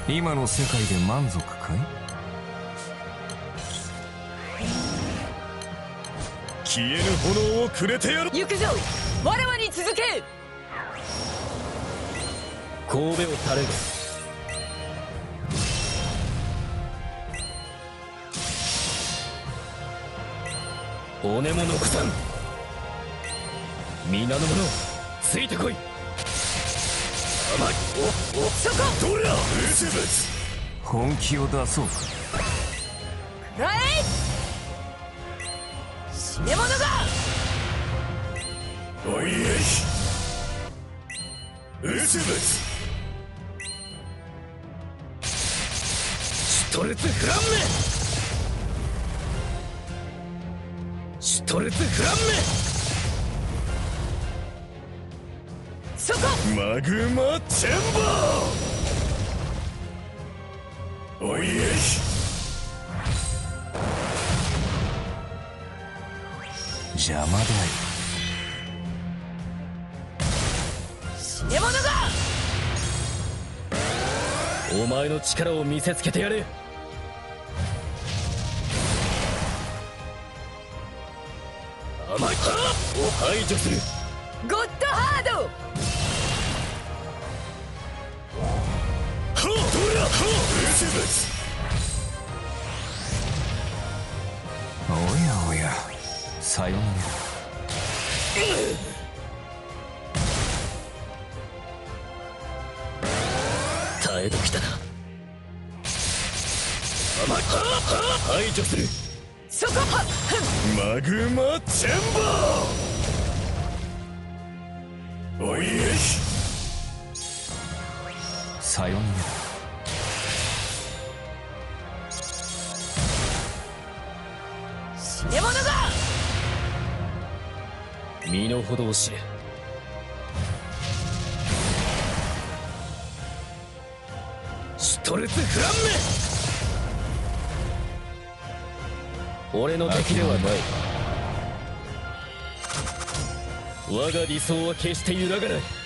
今の世界で満足かい？ 消えぬ炎をくれてやる。 行くぞ、わらわに続け。 神戸を垂れる。骨も残さん。皆の者ついてこい。甘い。 そこどれだウスブツ。 本気を出そうか。 くらえ。死ね者が。 おいえいウスブツ。 シュトルツフランメ。シュトルツフランメ。 そこマグマチェンバー。おいえい邪魔だよ。 死ね者が。 お前の力を見せつけてやれ。甘いかを排除する。 ゴッドハード。 はっどれだはっウスブツ。 おやおや、さよなら。 耐えときたな。甘い排除する。 そこはマグマチェンバー。おいえいさよなら。 死ね者が。 身の程を知れ。シュトルツフランメ。俺の敵ではない。我が理想は決して揺らがない。